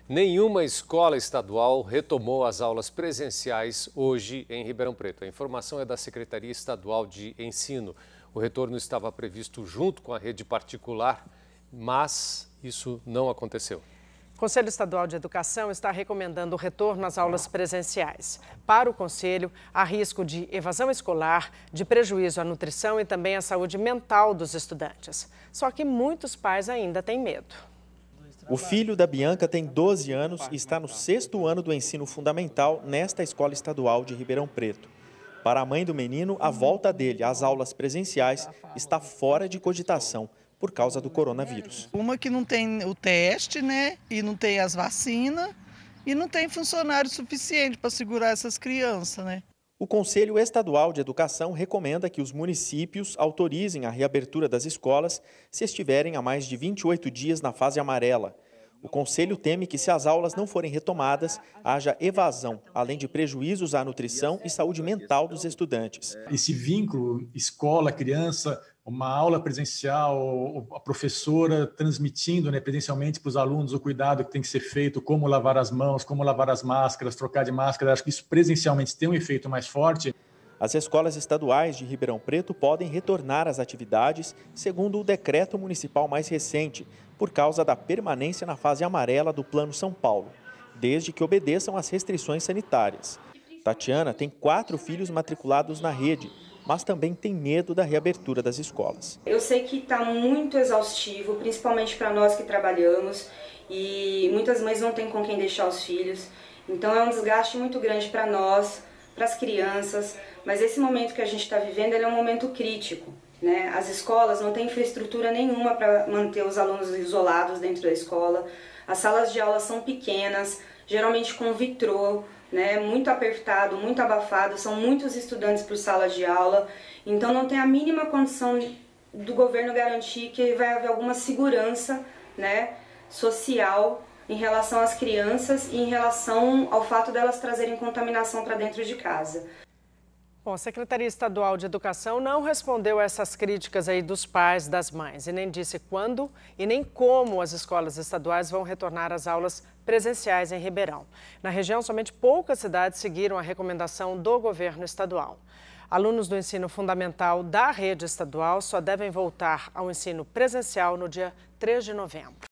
Nenhuma escola estadual retomou as aulas presenciais hoje em Ribeirão Preto. A informação é da Secretaria Estadual de Ensino. O retorno estava previsto junto com a rede particular, mas isso não aconteceu. O Conselho Estadual de Educação está recomendando o retorno às aulas presenciais. Para o Conselho, há risco de evasão escolar, de prejuízo à nutrição e também à saúde mental dos estudantes. Só que muitos pais ainda têm medo. O filho da Bianca tem 12 anos e está no 6º ano do ensino fundamental nesta escola estadual de Ribeirão Preto. Para a mãe do menino, a volta dele às aulas presenciais está fora de cogitação por causa do coronavírus. Uma que não tem o teste, né? E não tem as vacinas e não tem funcionário suficiente para segurar essas crianças, né? O Conselho Estadual de Educação recomenda que os municípios autorizem a reabertura das escolas se estiverem há mais de 28 dias na fase amarela. O Conselho teme que, se as aulas não forem retomadas, haja evasão, além de prejuízos à nutrição e saúde mental dos estudantes. Esse vínculo escola-criança, uma aula presencial, a professora transmitindo, presencialmente para os alunos o cuidado que tem que ser feito, como lavar as mãos, como lavar as máscaras, trocar de máscara, acho que isso presencialmente tem um efeito mais forte. As escolas estaduais de Ribeirão Preto podem retornar às atividades, segundo o decreto municipal mais recente, por causa da permanência na fase amarela do Plano São Paulo, desde que obedeçam às restrições sanitárias. Tatiana tem 4 filhos matriculados na rede, mas também tem medo da reabertura das escolas. Eu sei que está muito exaustivo, principalmente para nós que trabalhamos, e muitas mães não têm com quem deixar os filhos, então é um desgaste muito grande para nós, para as crianças, mas esse momento que a gente está vivendo ele é um momento crítico, né? As escolas não têm infraestrutura nenhuma para manter os alunos isolados dentro da escola, as salas de aula são pequenas, geralmente com vitrô, né? Muito apertado, muito abafado, são muitos estudantes por sala de aula, então não tem a mínima condição do governo garantir que vai haver alguma segurança, né, social em relação às crianças e em relação ao fato delas trazerem contaminação para dentro de casa. Bom, a Secretaria Estadual de Educação não respondeu a essas críticas aí dos pais, das mães, e nem disse quando e nem como as escolas estaduais vão retornar às aulas presenciais em Ribeirão. Na região, somente poucas cidades seguiram a recomendação do governo estadual. Alunos do ensino fundamental da rede estadual só devem voltar ao ensino presencial no dia 3 de novembro.